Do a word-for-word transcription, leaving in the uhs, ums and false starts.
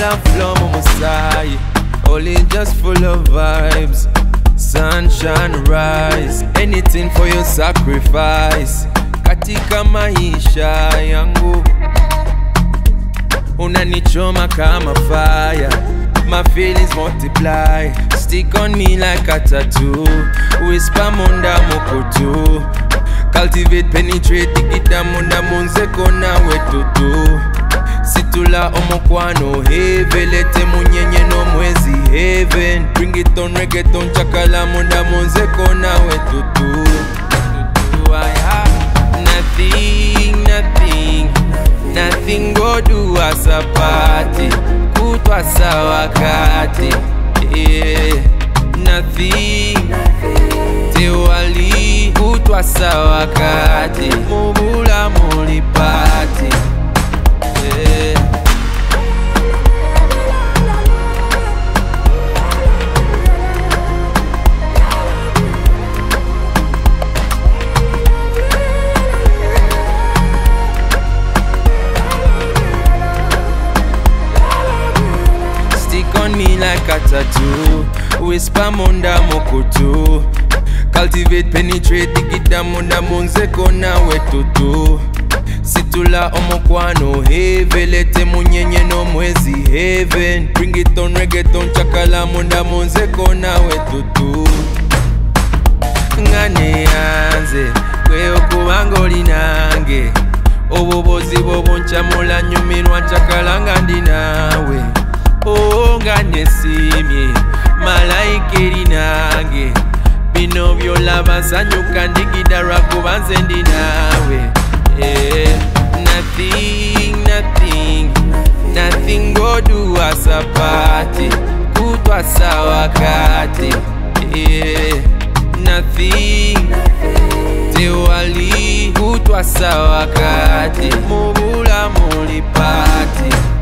and flow Musai. Only just full of vibes. Sunshine rise. Anything for your sacrifice. Katika maisha yangu unanichoma kama fire. My feelings multiply. Stick on me like a tattoo. Whisper munda mokoto. Cultivate, penetrate, digita munda munze kona wetutu. Situla omokwano heavy. Lete munyenye no mwezi heaven. Bring it on reggaeton chakala munda munze kona wetutu. I have nothing, nothing. Nothing go do as a party. Kutwa sawa kati. Yeah. Nothing. Tewali kutwa sawa kati. Mubula muli party. Yeah. On me like a tattoo. Whisper munda mokoto. Cultivate, penetrate, digita munda munze kona wetutu. Situla omokwano heavy. Lete munyenye no mwezi heaven. Bring it on reggaeton chakala munda munze kona wetutu. Ngane yanze kweo kubango linange. Obobozi boboncha mula nyumirwa chakala ngandi nawe. Oh, ngane simye malaika linange. Bino byolaba sanyuka ndigidara kubanze ndi nawe. Yeah. Nothing, nothing. Nothing go do as a party. Kutwa sawa kati. Yeah. Nothing. Tewali kutwa sawa kati. Mubula muli party.